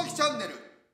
きチャンネル。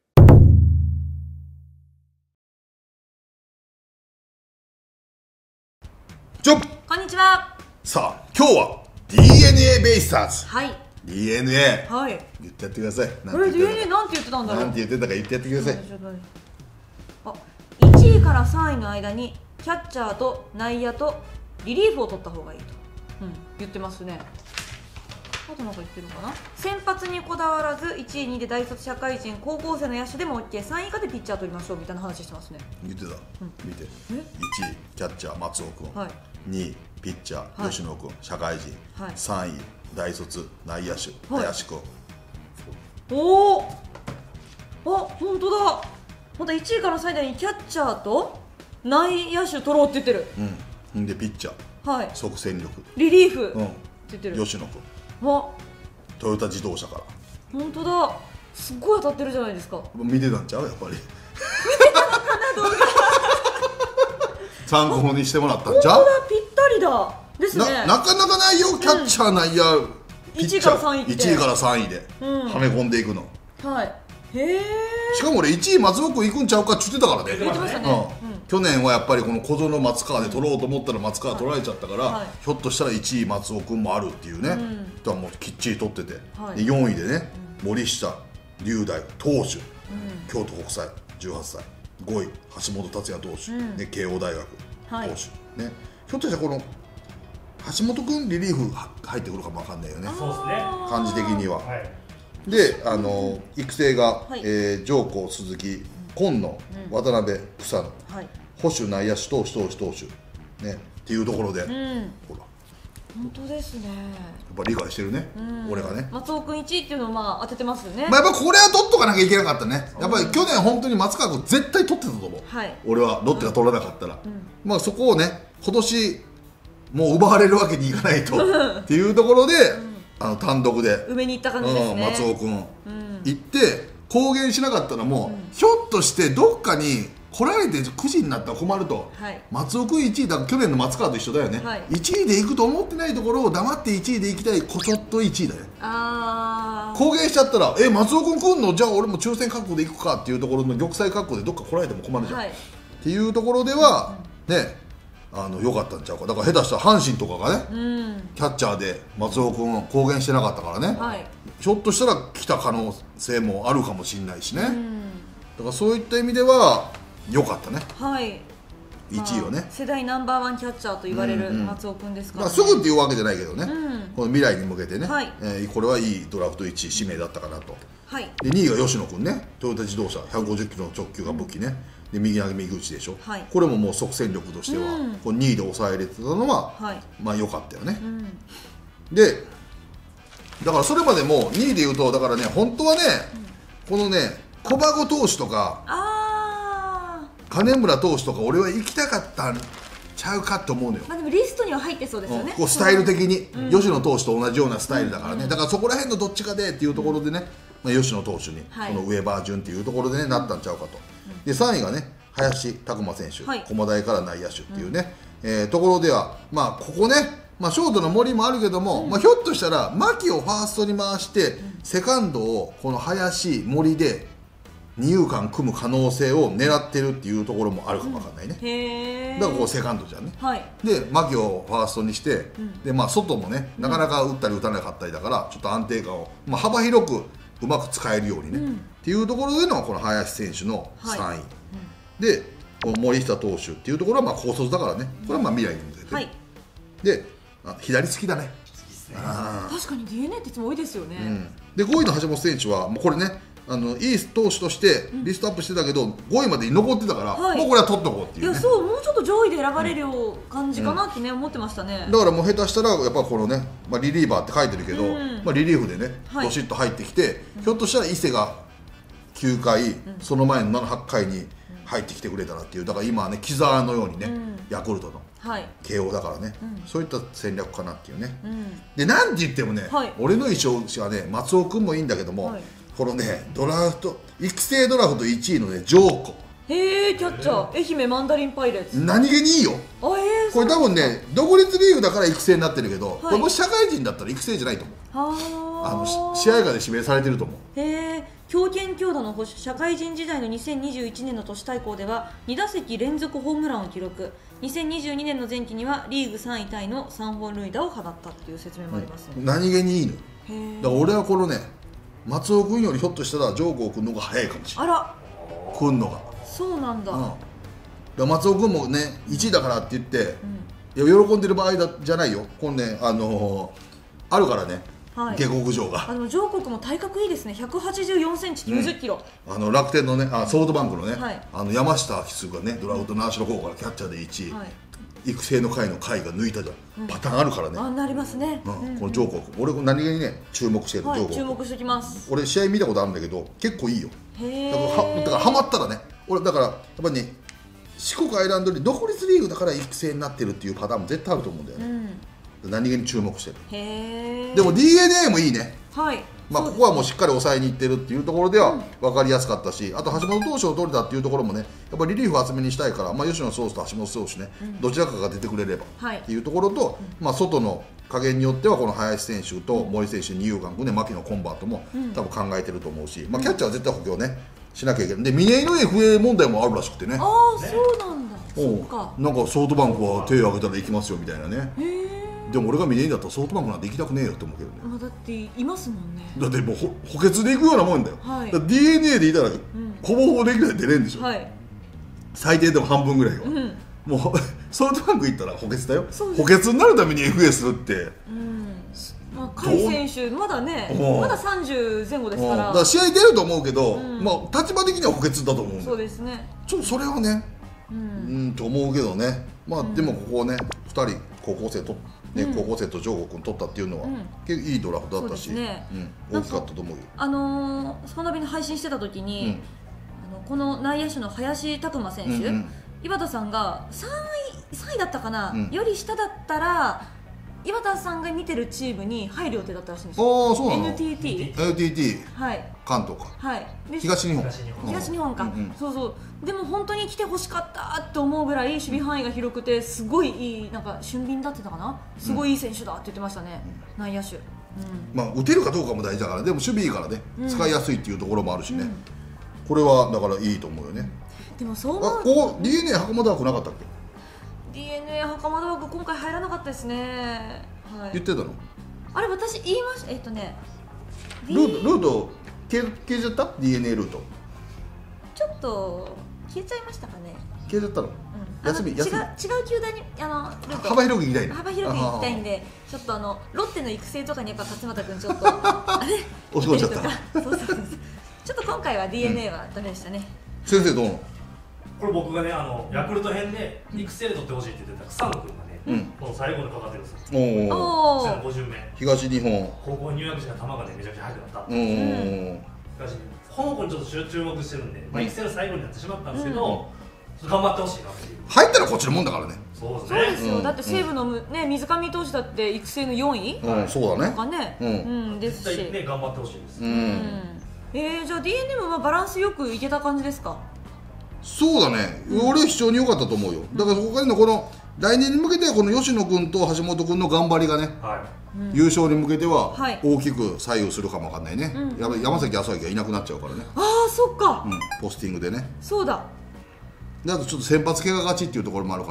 こんにちは。 さあ今日は DNA ベイスターズ。 はい。 DNA。 はい。 言ってやってください。 DNA なんて言ってたんだろう。 なんて言ってたか言ってやってください。 あ、1位から3位の間にキャッチャーと内野とリリーフを取った方がいいと、言ってますね。あとなんか言ってるかな。先発にこだわらず1位2位で大卒社会人高校生の野手でも OK、 3位以下でピッチャー取りましょうみたいな話してますね。 言ってた、見て。1位キャッチャー松尾君、 はい、 2位ピッチャー吉野君、社会人、はい、3位大卒内野手、林君。 おお、あ、本当だ。また1位から最大にキャッチャーと内野手取ろうって言ってる。 でピッチャー、はい、即戦力、 リリーフ、って言ってる。 吉野君、 トヨタ自動車から。 本当だ、すっごい当たってるじゃないですか。 見てたんちゃう、やっぱり。 見てたのかな、動画。 参考にしてもらったんちゃう。 本当だ、ぴったりだですね。 なかなかないよ、キャッチャー内野、 1位から3位って 1位から3位ではめ込んでいくの。 はい。へえ。しかも俺1位松尾君行くんちゃうかって言ってたからね。 言ってましたね。 去年はやっぱりこの小園松川で取ろうと思ったら松川取られちゃったから、ひょっとしたら1位松尾君もあるっていうね。だからもうきっちり取ってて、で4位でね、森下龍大投手、京都国際18歳、5位橋本達也投手、慶応大学投手ね。ひょっとしたらこの橋本君リリーフ入ってくるかもわかんないよね。 そうですね、 感じ的には。で、育成が上皇鈴木、今野、渡辺、草野、保守内野手、投手ねっていうところで、ほら本当ですね。 やっぱ理解してるね、俺がね。 松尾君1位っていうのをまあ当ててますよね。 やっぱこれは取っとかなきゃいけなかったね。やっぱり去年本当に松川君絶対取ってたと思う。俺はロッテが取らなかったら、まあそこをね今年もう奪われるわけにいかないとっていうところで、単独で上に行った感じですね。 松尾君行って公言しなかったらもう、ひょっとしてどっかに来られて9時になったら困ると、松尾君1位だから去年の松川と一緒だよね、1位で行くと思ってないところを黙って1位で行きたい、こそっと1位だよ。公言しちゃったら松尾君来んの、じゃあ俺も抽選覚悟で行くかっていうところの玉砕覚悟でどっか来られても困るじゃん、っていうところではね良かったんちゃうか。だから下手したら阪神とかがね、キャッチャーで松尾君公言してなかったからね、ひょっとしたら来た可能性もあるかもしれないしね、だからそういった意味では良かったね、1位はね。 世代ナンバーワンキャッチャーと言われる松尾君ですから、 すぐっていうわけじゃないけどね、この未来に向けてね、これはいいドラフト1位指名だったかなと。で2位が吉野君ね、トヨタ自動車150キロの直球が武器ね、で右投げ右打ちでしょ、これももう即戦力としては、これ2位で抑えれてたのは、まあ良かったよね。でだからそれまでも2位でいうと、だからね本当はね、このね小馬子投手とか金村投手とか俺は行きたかったんちゃうかと思うのよ。 まあでもリストには入ってそうですよね、 こうスタイル的に、吉野投手と同じようなスタイルだからね、だからそこら辺のどっちかでっていうところでね、吉野投手にこの上バー順っていうところでねなったんちゃうかと。で3位がね林拓磨選手、駒大から内野手っていうね、ところではまあここね、ショートの森もあるけども、ひょっとしたら牧をファーストに回して、セカンドをこの林森で二遊間組む可能性を狙ってるっていうところもあるかもわかんないね。だからここセカンドじゃんね、で牧をファーストにして、で外もねなかなか打ったり打たなかったりだからちょっと安定感を、幅広くうまく使えるようにね、っていうところでのこの林選手の3位、でこの森下投手っていうところは高卒だからね、これは未来に向けて、で左好きだね。 確かに DNA っていつも多いですよね。 で5位の橋本選手はもうこれねいい投手としてリストアップしてたけど、5位までに残ってたから、もうこれは取っとこうっていうね。 いやそう、もうちょっと上位で選ばれるよう感じかなってね、思ってましたね。 だからもう下手したらやっぱこのね、リリーバーって書いてるけど、リリーフでねどしっと入ってきて、ひょっとしたら伊勢が9回、その前の7、8回に入ってきてくれたらっていう。だから今はね木澤のようにね、ヤクルトの慶応だからね、そういった戦略かなっていうね。でなんて言ってもね、俺の衣装はね松尾君もいいんだけども、このねドラフト育成ドラフト1位のねジョーコ、 へえ、キャッチャー愛媛マンダリンパイレーツ、 何気にいいよ。これ多分ね独立リーグだから育成になってるけど、これもし社会人だったら育成じゃないと思う。試合下で指名されてると思う。 へえ、 強肩強打の保守、社会人時代の2021年の都市対抗では2打席連続ホームランを記録。2022年の前期にはリーグ3位タイの3本塁打を放ったっていう説明もありますね。 何気にいいの。 へだから俺はこのね、松尾君よりひょっとしたら上皇君の方が早いかもしれない。 あら、 来んのが。 そうなんだ。 だから松尾君もね1位だからって言って、いや喜んでる場合じゃないよ。このねあるからね、下克上が。 でも上国も体格いいですね。184センチ90キロ。 楽天のねソフトバンクのね、 はい山下筆がねドラフトの足の方からキャッチャーで1位、育成の会の会が抜いたじゃん、パターンあるからね。 なりますね。 この上国、俺何気にね注目してる。上国注目してきます。 俺試合見たことあるんだけど結構いいよ。 へだからハマったらね、俺だからやっぱりね、四国アイランドに独立リーグだから育成になってるっていうパターンも絶対あると思うんだよね。何気に注目してる。 へでも DNA もいいね。 はい。 ここはもうしっかり抑えにいってるっていうところでは分かりやすかったし、あと橋本投手を取れたっていうところもね、やっぱりリリーフ厚めにしたいから、吉野投手と橋本投手ね、どちらかが出てくれればっていうところと、外の加減によってはこの林選手と森選手、二遊間ね、牧のコンバートも多分考えてると思うし、キャッチャーは絶対補強ねしなきゃいけない。で峰井の FA 問題もあるらしくてね。 ああ、そうなんだ。そうか。 なんかソフトバンクは手を挙げたら行きますよみたいなね。でも俺が峰井だったらソフトバンクなんて行きたくねえよって思うけどね。 だっていますもんね。 だってもう補欠で行くようなもんだよ。だから DNA でいたらほぼほぼレギュラーで出れるんでしょ。最低でも半分ぐらいは。もうソフトバンク行ったら補欠だよ。補欠になるために FA するって。 甲斐選手まだね、まだ30前後ですから。 だから試合出ると思うけど、立場的には補欠だと思うんだよ。 そうですね。 それはね、と思うけどね。でもここね、2人高校生と上国君取ったっていうのは結構いいドラフトだったし、大きかったと思うよ。 スパナビの配信してた時に、この内野手の林拓磨選手、井端さんが3位だったかな、より下だったら井端さんが見てるチームに入る予定だったらしいんですよ。 そうなの？ NTT 関東か、東日本か、そうそう。でも本当に来てほしかったって思うぐらい守備範囲が広くて、すごいいい、なんか俊敏だってたかな、すごいいい選手だって言ってましたね、内野手。 打てるかどうかも大事だから、でも守備いいからね、使いやすいっていうところもあるしね、これはだからいいと思うよね。 でもそう思う。 ここ DNA 袴田枠なかったっけ？ DNA 袴田枠今回入らなかったですね。 言ってたの？ あれ私言いました。 ルート消えちゃった？ DNA ルートちょっと消えちゃいましたかね。 消えちゃったの？休み違う球団にルート幅広く行きたい。 幅広く行きたいんで、ちょっとロッテの育成とかにやっぱ勝俣君ちょっとあれ押し込んじゃった。 そうちょっっと今回は DNA はダメでしたね。 先生どうなの？ これ僕がねヤクルト編で育成で取ってほしいって言ってた草野君がね、この最後にかかってるんですよ。おお。50名。 東日本。 高校入学時が球がねめちゃくちゃ速くなった。東日本。この子にちょっと注目してるんで、育成の最後になってしまったんですけど、頑張ってほしいなっていう。 入ったらこっちのもんだからね。 そうですね。 そうですよ。だって西武のね水上投手だって育成の4位。 そうだね。 とかね。ですし。 ね頑張ってほしいです。 じゃあ DNA もバランスよくいけた感じですか？ そうだね、俺非常に良かったと思うよ。だから他にのこの来年に向けてはこの吉野君と橋本君の頑張りがね、優勝に向けては大きく左右するかもわかんないね。やっぱり山崎康明がいなくなっちゃうからね。 ああそっか、 ポスティングでね。 そうだ。 であとちょっと先発怪我勝ちっていうところもあるから、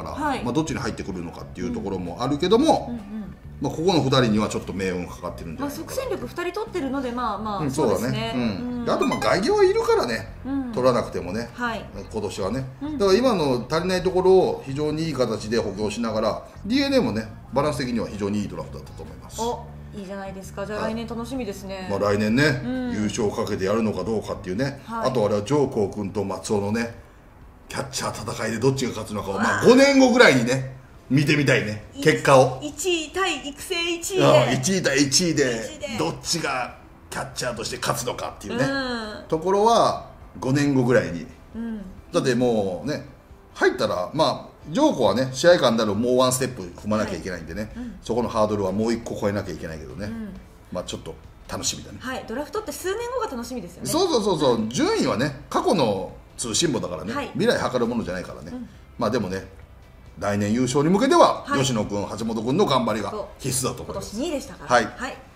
どっちに入ってくるのかっていうところもあるけども、ここの2人にはちょっ戦運かかってるんじゃないかな。 即戦力2人取ってるのでそうだね。あと外野はいるからね、取らなくてもね、今年はね。だから今の足りないところを非常にいい形で補強しながら DNA もねバランス的には非常にいいドラフトだったと思います。 いいじゃないですか。じゃあ来年楽しみですね。 来年ね、優勝をかけてやるのかどうかっていうね。あとあれは上皇君と松尾のねキャッチャー戦いでどっちが勝つのかを5年後ぐらいにね見てみたいね、結果を。 1位対育成1位で 1位対1位でどっちがキャッチャーとして勝つのかっていうね、ところは5年後ぐらいに、だってもうね入ったら上皇はね試合間になるもうワンステップ踏まなきゃいけないんでね、そこのハードルはもう1個超えなきゃいけないけどね、ちょっと楽しみだね。 ドラフトって数年後が楽しみですよね。 そう順位はね過去の通信簿だからね、未来測るものじゃないからね。でもね来年優勝に向けては吉野君橋本君の頑張りが必須だと思います。 今年2位でしたから。